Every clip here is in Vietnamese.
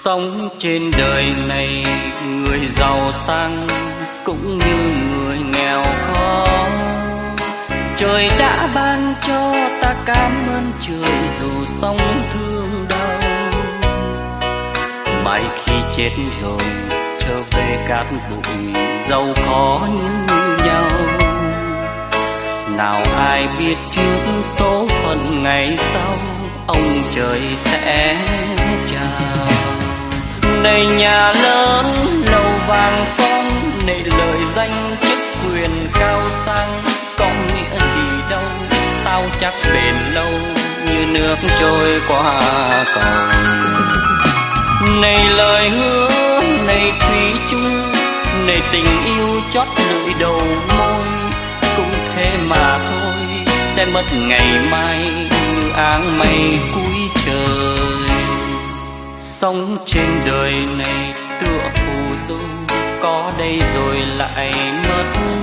Sống trên đời này, người giàu sang cũng như người nghèo khó. Trời đã ban cho ta cảm ơn trời dù sống thương đau. Mãi khi chết rồi trở về cát bụi, giàu khó như nhau. Nào ai biết trước số phận ngày sau, ông trời sẽ chào. Này nhà lớn lầu vàng son, này lời danh chức quyền cao sang, có nghĩa gì đâu, sao chắc bền lâu như nước trôi qua cầu. Này lời hứa, này thủy chung, này tình yêu chót lưỡi đầu môi, cũng thế mà thôi, sẽ mất ngày mai như áng mây cuối trời. Sống trên đời này tựa phù du, có đây rồi lại mất.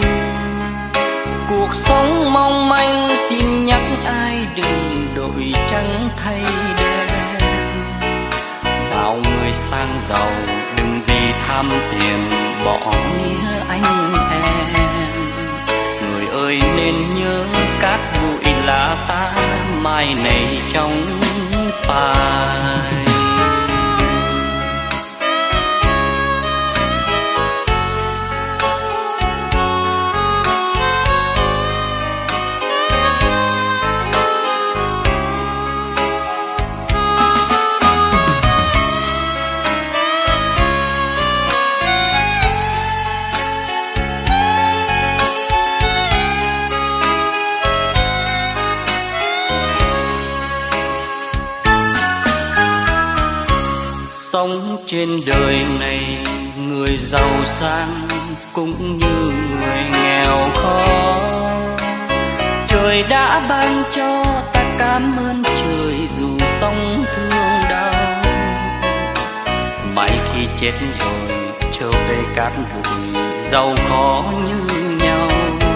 Cuộc sống mong manh xin nhắc ai đừng đổi trắng thay đen. Bao người sang giàu đừng vì tham tiền bỏ nghĩa anh em. Người ơi nên nhớ cát bụi là ta, mai này trong phai. Sống trên đời này, người giàu sang cũng như người nghèo khó. Trời đã ban cho ta cảm ơn trời dù sống thương đau. Mãi khi chết rồi trở về cát bụi, giàu khó như nhau.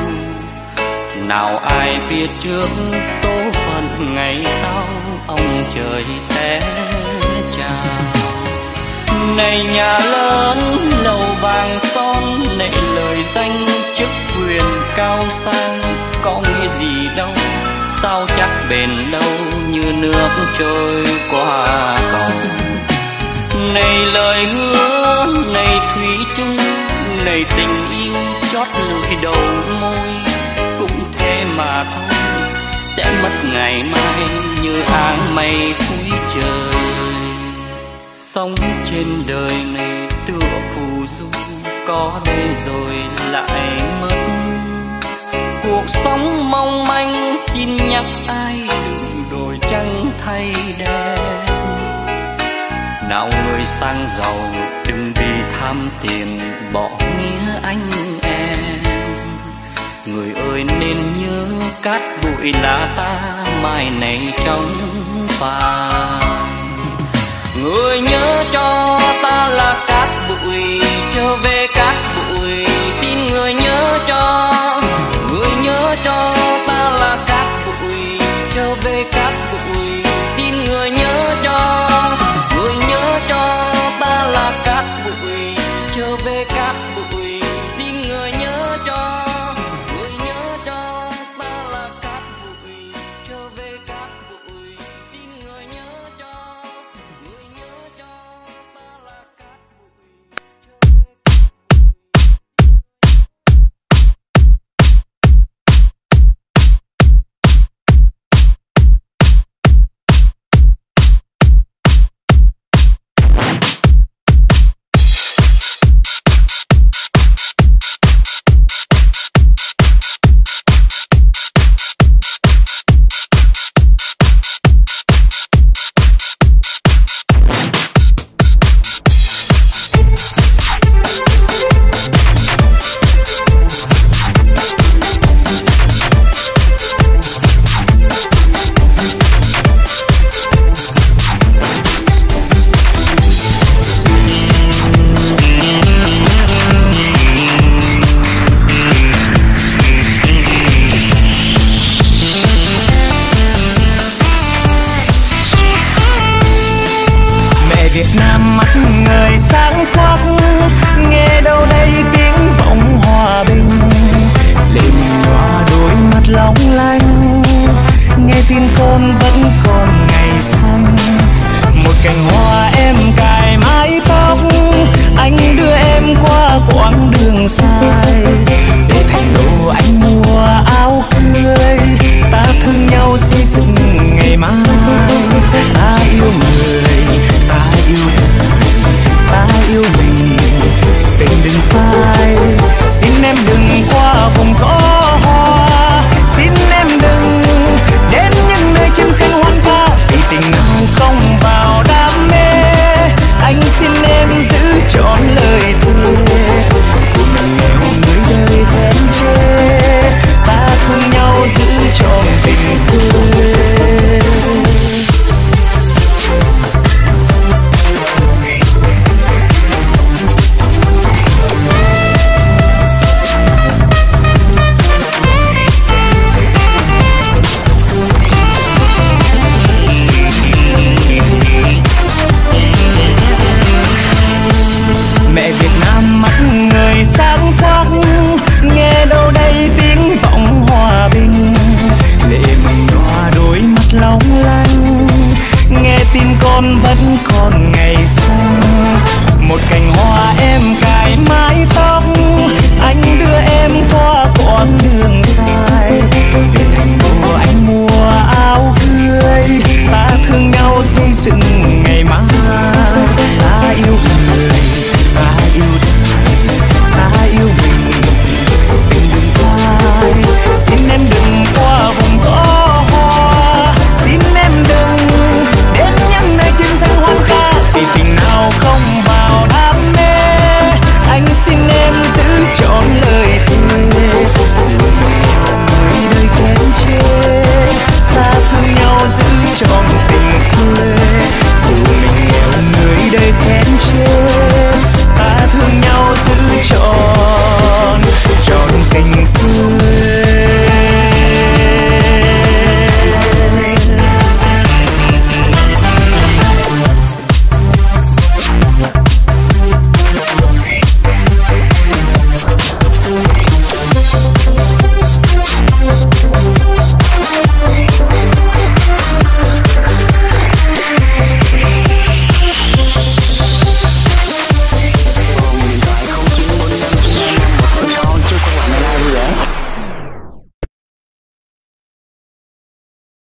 Nào ai biết trước số phận ngày sau, ông trời sẽ chào. Này nhà lớn lầu vàng son, này lời danh chức quyền cao sang, có nghĩa gì đâu, sao chắc bền lâu như nước trôi qua cầu. Này lời hứa, này thủy chung, này tình yêu chót lưỡi đầu môi, cũng thế mà thôi, sẽ mất ngày mai như áng mây cuối trời. Sống trên đời này tựa phù du, có đây rồi lại mất. Cuộc sống mong manh xin nhắc ai đừng đổi trắng thay đen. Nào người sang giàu đừng vì tham tiền bỏ nghĩa anh em. Người ơi nên nhớ cát bụi là ta, mai này trong phai. Người nhớ cho ta là cát bụi, trở về cát bụi, xin người nhớ cho. Người nhớ cho ta là cát bụi, trở về cát bụi, xin người nhớ cho. Người nhớ cho ta là cát bụi, trở về cát bụi, xin người nhớ cho. Người nhớ cho ta là cát bụi, trở về cát bụi, xin người nhớ cho. Việt Nam mắt người sáng quắc, nghe đâu đây tiếng vọng hòa bình. Lệ mình nhòa đôi mắt long lanh, nghe tin con vẫn